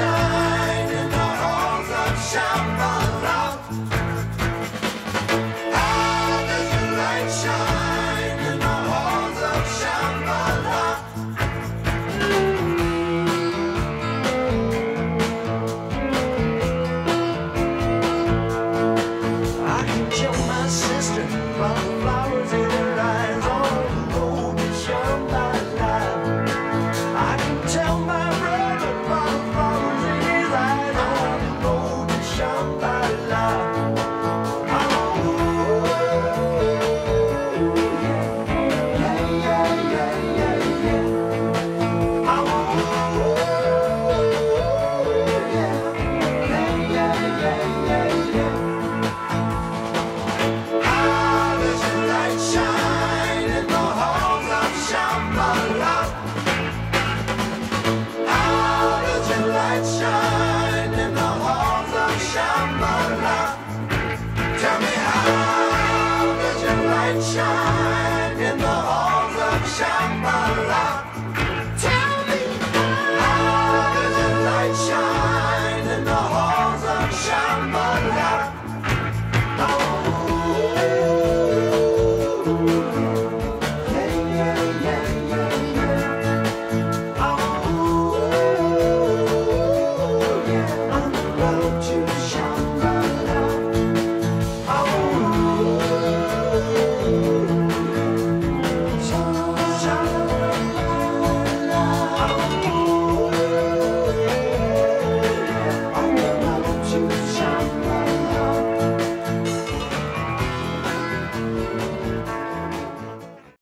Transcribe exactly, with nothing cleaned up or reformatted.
shine in the halls of Shambhala? How does your light shine in the halls of Shambhala? I can tell my sister by the flowers in her eyes on the road to Shambhala. I can tell my brother by the flowers in his eyes on the road to Shambhala. Oh, yeah, yeah, yeah, yeah, yeah. Oh, yeah, yeah, yeah, yeah, yeah. How does your light shine in the halls of Shambhala? How does your light shine in the halls of Shambhala? Tell me, how does your light shine?